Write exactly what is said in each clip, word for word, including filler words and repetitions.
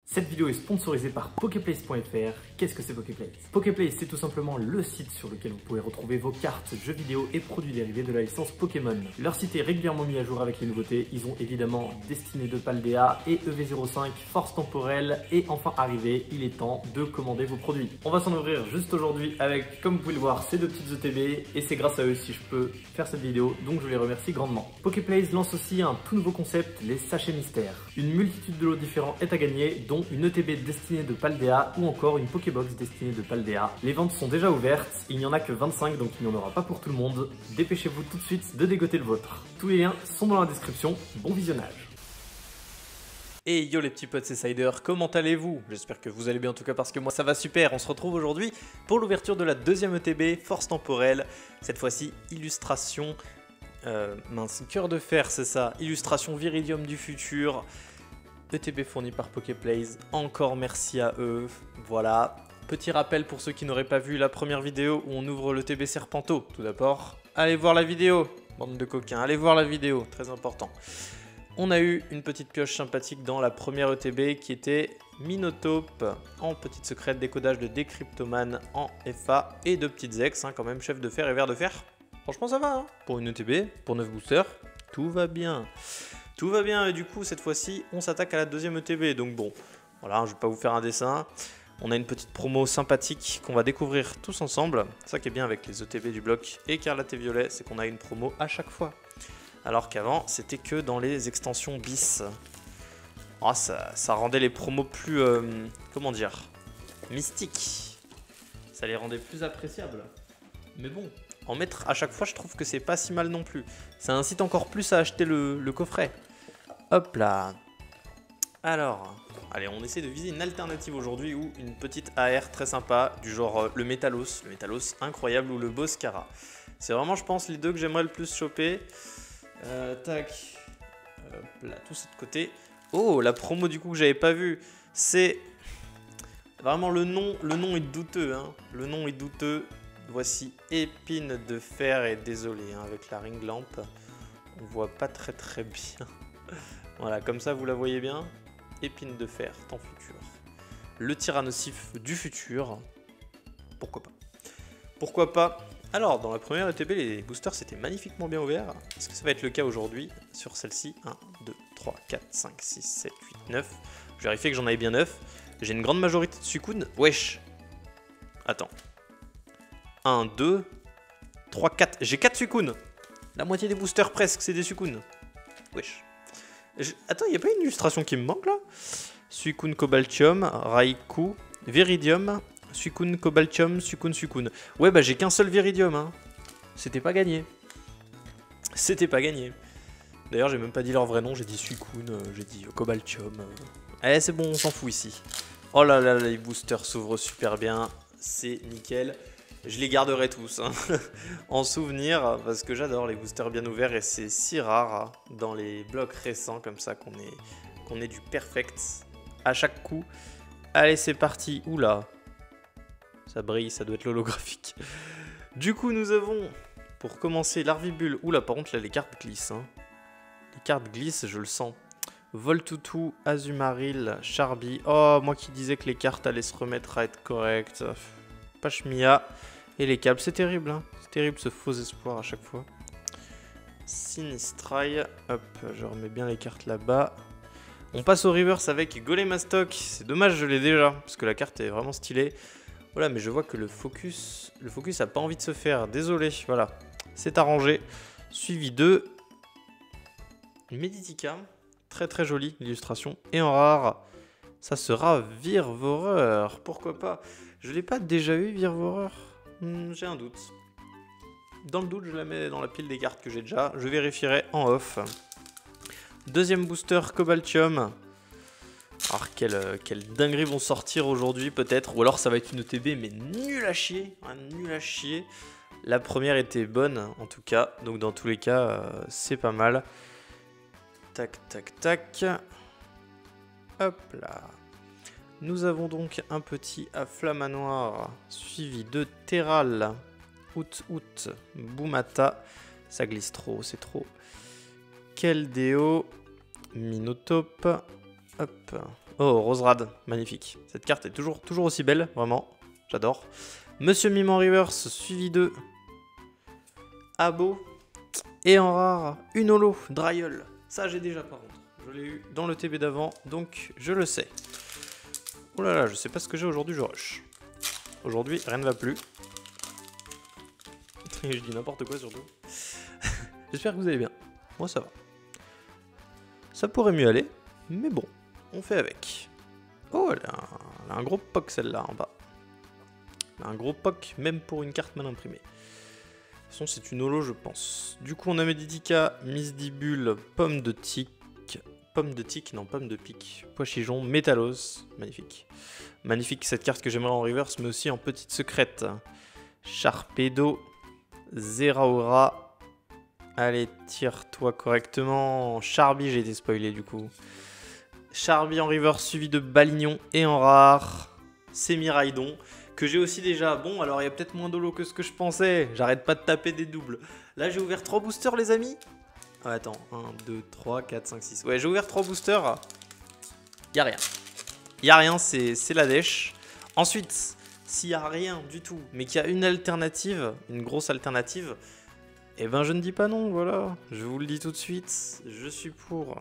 Cette vidéo est sponsorisée par Poképlace point F R. Qu'est-ce que c'est Poképlace? Poképlace, c'est tout simplement le site sur lequel vous pouvez retrouver vos cartes, jeux vidéo et produits dérivés de la licence Pokémon. Leur site est régulièrement mis à jour avec les nouveautés. Ils ont évidemment Destinée de Paldea et E V zéro cinq, Force Temporelle et enfin arrivé, il est temps de commander vos produits. On va s'en ouvrir juste aujourd'hui avec, comme vous pouvez le voir, ces deux petites E T B et c'est grâce à eux si je peux faire cette vidéo, donc je les remercie grandement. Poképlace lance aussi un tout nouveau concept, les sachets mystères. Une multitude de lots différents est à gagner, dont une E T B destinée de Paldea ou encore une Pokébox destinée de Paldea. Les ventes sont déjà ouvertes, il n'y en a que vingt-cinq donc il n'y en aura pas pour tout le monde. Dépêchez-vous tout de suite de dégoter le vôtre. Tous les liens sont dans la description, bon visionnage. Et yo les petits potes, c'est Cider, comment allez-vous? J'espère que vous allez bien en tout cas parce que moi ça va super. On se retrouve aujourd'hui pour l'ouverture de la deuxième E T B, Force Temporelle. Cette fois-ci, illustration, euh, mince, cœur de fer c'est ça, illustration Viridium du futur. E T B fourni par Poképlace, encore merci à eux, voilà. Petit rappel pour ceux qui n'auraient pas vu la première vidéo où on ouvre l'E T B Serpenteau. Tout d'abord, allez voir la vidéo, bande de coquins, allez voir la vidéo, très important. On a eu une petite pioche sympathique dans la première E T B qui était Minotape en petite secrète, décodage de Decryptoman en F A et de petites ex, hein, quand même, chef de fer et verre de fer. Franchement ça va, hein, pour une E T B, pour neuf boosters, tout va bien. Tout va bien et du coup cette fois-ci on s'attaque à la deuxième E T B, donc bon, voilà, je vais pas vous faire un dessin. On a une petite promo sympathique qu'on va découvrir tous ensemble. Ça qui est bien avec les E T B du bloc Écarlate et Violet, c'est qu'on a une promo à chaque fois. Alors qu'avant c'était que dans les extensions bis. Oh, ça, ça rendait les promos plus, euh, comment dire, mystiques. Ça les rendait plus appréciables. Mais bon, en mettre à chaque fois je trouve que c'est pas si mal non plus. Ça incite encore plus à acheter le, le coffret. Hop là. Alors, allez, on essaie de viser une alternative aujourd'hui ou une petite A R très sympa du genre euh, le Métalos, le Métalos incroyable ou le Boscara. C'est vraiment, je pense, les deux que j'aimerais le plus choper. Euh, tac, hop là, tout ça de côté. Oh, la promo du coup que j'avais pas vue, c'est vraiment le nom. Le nom est douteux, hein. Le nom est douteux. Voici Épine de fer et désolé hein, avec la ring lamp, on voit pas très très bien. Voilà, comme ça vous la voyez bien. Épine de fer, temps futur. Le tyrannosif du futur. Pourquoi pas? Pourquoi pas? Alors, dans la première E T B, les boosters c'était magnifiquement bien ouvert. Est-ce que ça va être le cas aujourd'hui sur celle-ci? Un, deux, trois, quatre, cinq, six, sept, huit, neuf. Je vérifie que j'en avais bien neuf. J'ai une grande majorité de Suicune. Wesh. Attends. un, deux, trois, quatre. J'ai quatre Suicune. La moitié des boosters presque, c'est des Suicune. Wesh. Je... Attends, il n'y a pas une illustration qui me manque là? Suicune Cobaltium, Raikou, Viridium, Suicune Cobaltium, Suicune Suicune. Ouais, bah j'ai qu'un seul Viridium. Hein. C'était pas gagné. C'était pas gagné. D'ailleurs, j'ai même pas dit leur vrai nom. J'ai dit Suicune, euh, j'ai dit Cobaltium. Euh... Eh, c'est bon, on s'en fout ici. Oh là là, les boosters s'ouvrent super bien. C'est nickel. Je les garderai tous hein, en souvenir parce que j'adore les boosters bien ouverts et c'est si rare dans les blocs récents comme ça qu'on ait, qu'on ait du perfect à chaque coup. Allez, c'est parti. Oula, ça brille, ça doit être l'holographique. Du coup, nous avons pour commencer l'Arvibule. Oula, par contre, là, les cartes glissent. Hein. Les cartes glissent, je le sens. Voltoutou, Azumaril, Charby. Oh, moi qui disais que les cartes allaient se remettre à être correctes. Pachmia et les câbles, c'est terrible, hein. C'est terrible ce faux espoir à chaque fois. Sinistrai, hop, je remets bien les cartes là-bas. On passe au reverse avec Golemastoc, c'est dommage, je l'ai déjà, parce que la carte est vraiment stylée. Voilà, mais je vois que le focus, le focus a pas envie de se faire, désolé, voilà. C'est arrangé, suivi de Meditica, très très jolie l'illustration. Et en rare, ça sera Virvoreur, pourquoi pas. Je l'ai pas déjà eu, Virvoreur? hmm, J'ai un doute. Dans le doute, je la mets dans la pile des cartes que j'ai déjà. Je vérifierai en off. Deuxième booster, Cobaltium. Alors, quelle, quelle dinguerie vont sortir aujourd'hui, peut-être. Ou alors, ça va être une E T B, mais nul à chier. Hein, nul à chier. La première était bonne, en tout cas. Donc, dans tous les cas, euh, c'est pas mal. Tac, tac, tac. Hop là. Nous avons donc un petit Afflamanoir suivi de Terral, Out Out, Boumata. Ça glisse trop, c'est trop. Keldeo, Minotape, hop, Oh, Roserad, magnifique. Cette carte est toujours, toujours aussi belle, vraiment. J'adore. Monsieur Mime en reverse, suivi de Abo. Et en rare, une holo, Dryol. Ça, j'ai déjà par contre. Je l'ai eu dans le T B d'avant, donc je le sais. Oh là là, je sais pas ce que j'ai aujourd'hui, je rush. Aujourd'hui, rien ne va plus. Je dis n'importe quoi surtout. J'espère que vous allez bien. Moi, ça va. Ça pourrait mieux aller, mais bon, on fait avec. Oh, elle a un, elle a un gros poc celle-là en bas. Elle a un gros poc, même pour une carte mal imprimée. De toute façon, c'est une holo, je pense. Du coup, on a Medidika, Misdibule, Pomme de Tic. Pomme de Tic, non, Pomme de Pique. Poichijon, Métalos. Magnifique. Magnifique cette carte que j'aimerais en reverse, mais aussi en petite secrète. Sharpedo, Zeraora. Allez, tire-toi correctement. Charby, j'ai été spoilé du coup. Charby en reverse, suivi de Balignon. Et en rare, Sémiraidon. Que j'ai aussi déjà. Bon, alors il y a peut-être moins d'holo que ce que je pensais. J'arrête pas de taper des doubles. Là, j'ai ouvert trois boosters, les amis. Ah, attends, un, deux, trois, quatre, cinq, six. Ouais, j'ai ouvert trois boosters. Y'a rien. Y'a rien, c'est la dèche. Ensuite, s'il y a rien du tout, mais qu'il y a une alternative, une grosse alternative, eh ben je ne dis pas non, voilà. Je vous le dis tout de suite, je suis pour.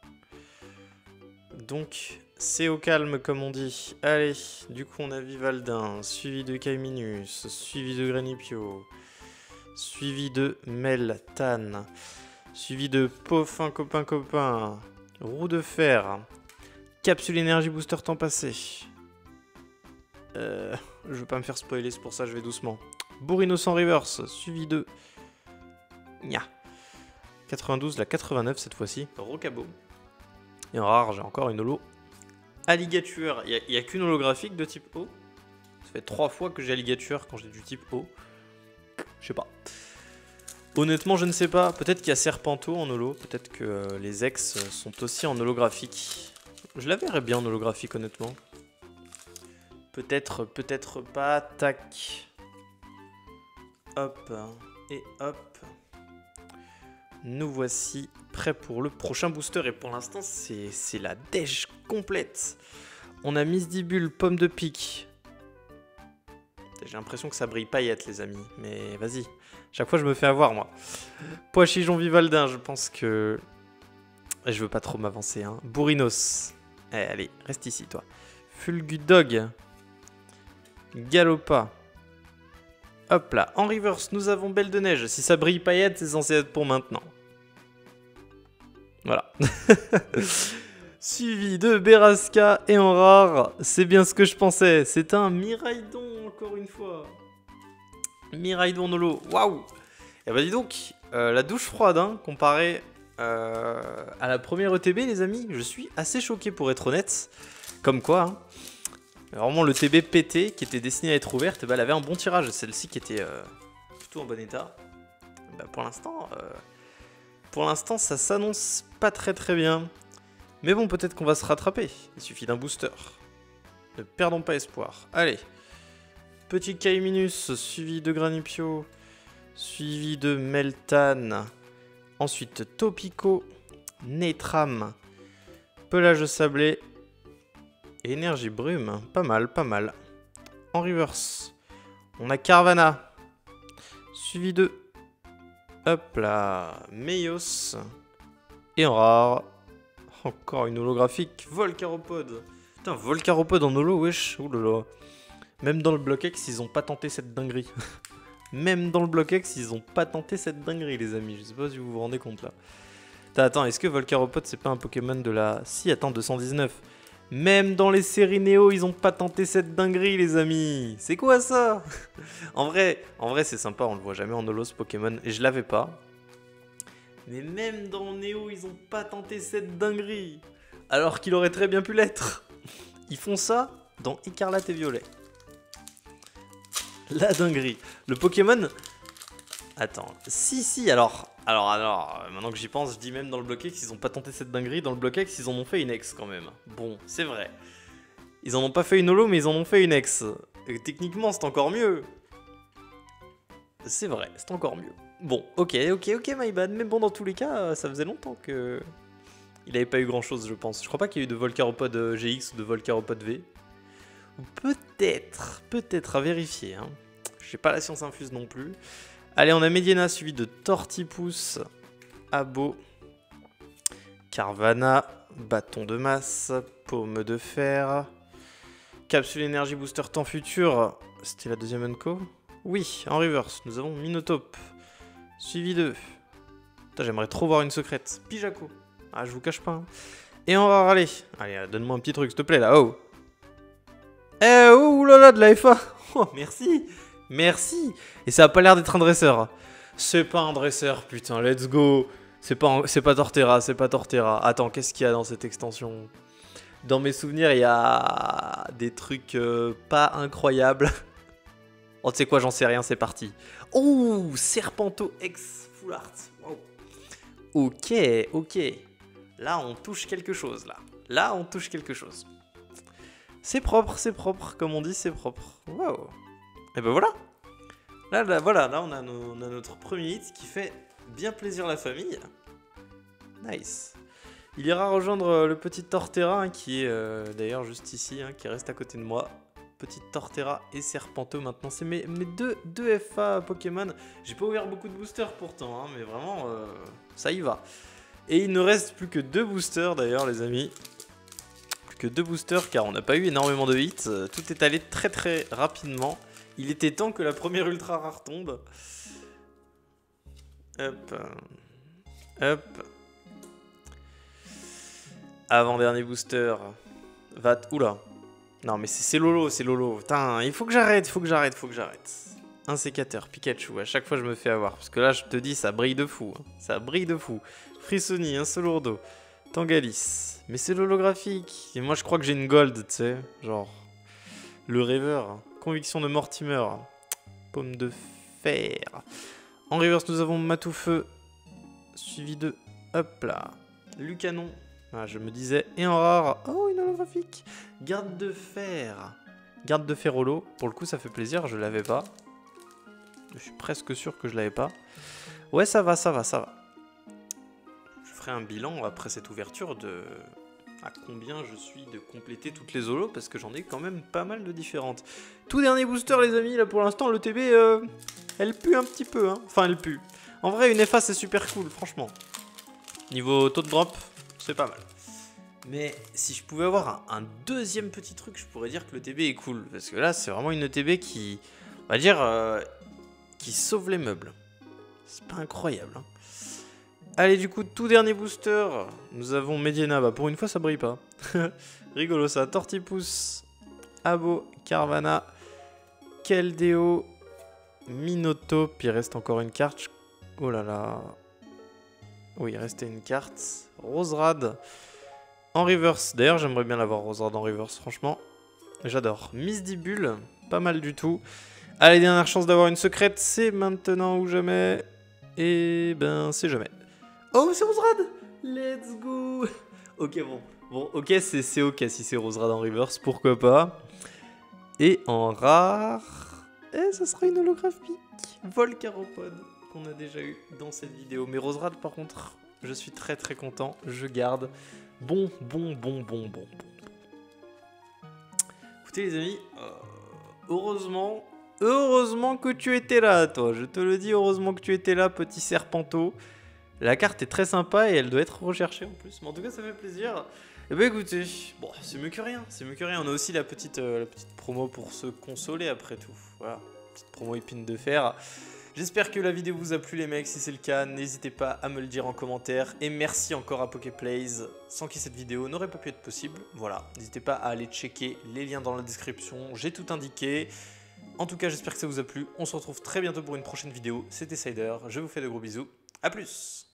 Donc, c'est au calme, comme on dit. Allez, du coup, on a Vivaldin, suivi de Kaiminus, suivi de Granipio, suivi de Meltan. Suivi de Pofin copain copain, Roue de fer, Capsule énergie booster temps passé. Euh, je veux pas me faire spoiler, c'est pour ça que je vais doucement. Bourrino sans reverse, suivi de Nya. quatre-vingt-douze, la quatre-vingt-neuf cette fois-ci. Rocabo. Et en rare, j'ai encore une holo. Alligature, il n'y a, a qu'une holographique de type O. Ça fait trois fois que j'ai Alligature quand j'ai du type O. Je sais pas. Honnêtement, je ne sais pas. Peut-être qu'il y a Serpento en holo. Peut-être que euh, les ex sont aussi en holographique. Je la verrais bien en holographique, honnêtement. Peut-être, peut-être pas. Tac. Hop. Et hop. Nous voici prêts pour le prochain booster. Et pour l'instant, c'est la dèche complète. On a Misdibule, Pomme de Pique. J'ai l'impression que ça brille paillettes, les amis. Mais vas-y. Chaque fois, je me fais avoir, moi. Poichijon Vivaldin, je pense que... Je veux pas trop m'avancer, hein. Bourrinos. Eh, allez, reste ici, toi. Fulgudog. Galopa. Hop là. En reverse, nous avons Belle de Neige. Si ça brille paillettes, c'est censé être pour maintenant. Voilà. Suivi de Beraska. Et en rare, c'est bien ce que je pensais. C'est un Miraidon, encore une fois. Miraidon Nolo, waouh! Et bah dis donc, euh, la douche froide, hein, comparée euh, à la première E T B, les amis, je suis assez choqué pour être honnête. Comme quoi, hein, vraiment le T B pété qui était destiné à être ouverte, bah, elle avait un bon tirage. Celle-ci qui était euh, plutôt en bon état. Bah, pour l'instant, euh, pour l'instant, ça s'annonce pas très très bien. Mais bon, peut-être qu'on va se rattraper. Il suffit d'un booster. Ne perdons pas espoir. Allez. Petit Kaiminus, suivi de Granipio, suivi de Meltan, ensuite Topico, Netram, Pelage sablé, Énergie brume, pas mal, pas mal. En reverse, on a Carvana, suivi de, hop là, Meios, et en rare, encore une holographique, Volcaropode. Putain, Volcaropode en holo, wesh, oulala. Même dans le bloc X, ils ont pas tenté cette dinguerie. Même dans le bloc X, ils ont pas tenté cette dinguerie, les amis. Je sais pas si vous vous rendez compte, là. Attends, est-ce que Volcaropode, c'est pas un Pokémon de la... Si, attends, deux cent dix-neuf. Même dans les séries Néo, ils ont pas tenté cette dinguerie, les amis. C'est quoi, ça? En vrai, en vrai c'est sympa, on le voit jamais en holo, ce Pokémon. Et je l'avais pas. Mais même dans Néo, ils ont pas tenté cette dinguerie. Alors qu'il aurait très bien pu l'être. Ils font ça dans Écarlate et Violet. La dinguerie. Le Pokémon... Attends. Si, si, alors... Alors, alors, maintenant que j'y pense, je dis même dans le bloc X, ils ont pas tenté cette dinguerie. Dans le bloc X, ils en ont fait une ex, quand même. Bon, c'est vrai. Ils en ont pas fait une holo, mais ils en ont fait une ex. Et techniquement, c'est encore mieux. C'est vrai, c'est encore mieux. Bon, ok, ok, ok, my bad. Mais bon, dans tous les cas, ça faisait longtemps que... Il n'avait pas eu grand chose, je pense. Je crois pas qu'il y ait eu de Volcaropod euh, G X ou de Volcaropod V. Ou peut-être, peut-être à vérifier. Hein. J'ai pas la science infuse non plus. Allez, on a Mediena suivi de Tortipousse, Abo, Carvana, Bâton de masse, Paume de fer, Capsule énergie booster temps futur. C'était la deuxième Unco? Oui, en reverse, nous avons Minotape, suivi de... J'aimerais trop voir une secrète. Pijaco. Ah, je vous cache pas. Hein. Et on va râler. Allez, donne-moi un petit truc, s'il te plaît, là. Oh. Eh, oh, oulala, de la F A. Oh, merci. Merci. Et ça a pas l'air d'être un dresseur. C'est pas un dresseur, putain, let's go. C'est pas, c'est pas Torterra, c'est pas Torterra. Attends, qu'est-ce qu'il y a dans cette extension? Dans mes souvenirs, il y a des trucs euh, pas incroyables. Oh, tu sais quoi, j'en sais rien, c'est parti. Oh, Serpento X Full Art. Wow. Ok, ok. Là, on touche quelque chose, là. Là, on touche quelque chose. C'est propre, c'est propre. Comme on dit, c'est propre. Wow. Et ben voilà. Là, là, voilà, là, on a, nos, on a notre premier hit qui fait bien plaisir à la famille. Nice. Il ira rejoindre le petit Torterra, hein, qui est euh, d'ailleurs juste ici, hein, qui reste à côté de moi. Petite Torterra et Serpento maintenant. C'est mes, mes deux, deux F A Pokémon. J'ai pas ouvert beaucoup de boosters pourtant, hein, mais vraiment, euh, ça y va. Et il ne reste plus que deux boosters d'ailleurs, les amis. Plus que deux boosters car on n'a pas eu énormément de hits. Tout est allé très très rapidement. Il était temps que la première ultra rare tombe. Hop. Hop. Avant-dernier booster. Va. Oula. Non mais c'est Lolo, c'est Lolo. Putain, il faut que j'arrête, il faut que j'arrête, il faut que j'arrête. Un sécateur, Pikachu, à chaque fois je me fais avoir. Parce que là je te dis, ça brille de fou. Hein. Ça brille de fou. Frissoni, un Solourdo. Tangalis. Mais c'est l'holographique. Et moi je crois que j'ai une gold, tu sais. Genre. Le rêveur. Conviction de Mortimer. Paume de fer. En reverse nous avons Matoufeu. Suivi de... Hop là. Lucanon. Ah, je me disais, et en rare, oh, une holographique. Garde de fer. Garde de fer holo. Pour le coup, ça fait plaisir, je l'avais pas. Je suis presque sûr que je l'avais pas. Ouais, ça va, ça va, ça va. Je ferai un bilan après cette ouverture de à combien je suis de compléter toutes les holos, parce que j'en ai quand même pas mal de différentes. Tout dernier booster, les amis, là pour l'instant, le T B, euh, elle pue un petit peu. Hein. Enfin, elle pue. En vrai, une F A, c'est super cool, franchement. Niveau taux de drop, c'est pas mal. Mais si je pouvais avoir un, un deuxième petit truc, je pourrais dire que le T B est cool. Parce que là, c'est vraiment une T B qui, on va dire, euh, qui sauve les meubles. C'est pas incroyable. Hein. Allez, du coup, tout dernier booster. Nous avons Mediena. Bah, pour une fois, ça brille pas. Rigolo ça. Tortipousse, Abo, Carvana, Keldeo, Minotape. Il reste encore une carte. Oh là là. Oui, il restait une carte. Roserade. En reverse. D'ailleurs, j'aimerais bien l'avoir, Roserade en reverse, franchement. J'adore. Misdibule. Pas mal du tout. Allez, dernière chance d'avoir une secrète. C'est maintenant ou jamais. Et ben, c'est jamais. Oh, c'est Roserade. Let's go. Ok, bon. Bon, ok, c'est ok si c'est Roserade en reverse. Pourquoi pas. Et en rare. Et ce sera une holographique. Volcaropod. Qu'on a déjà eu dans cette vidéo. Mais Roserade, par contre, je suis très très content. Je garde. Bon, bon, bon, bon, bon, bon. Écoutez, les amis, euh, heureusement, heureusement que tu étais là, toi. Je te le dis, heureusement que tu étais là, petit Serpento. La carte est très sympa et elle doit être recherchée en plus. Mais en tout cas, ça fait plaisir. Et bah écoutez, bon, c'est mieux que rien. C'est mieux que rien. On a aussi la petite, euh, la petite promo pour se consoler après tout. Voilà, petite promo épine de fer. J'espère que la vidéo vous a plu les mecs, si c'est le cas, n'hésitez pas à me le dire en commentaire. Et merci encore à PokéPlays, sans qui cette vidéo n'aurait pas pu être possible. Voilà, n'hésitez pas à aller checker les liens dans la description, j'ai tout indiqué. En tout cas, j'espère que ça vous a plu, on se retrouve très bientôt pour une prochaine vidéo. C'était Cider, je vous fais de gros bisous, à plus!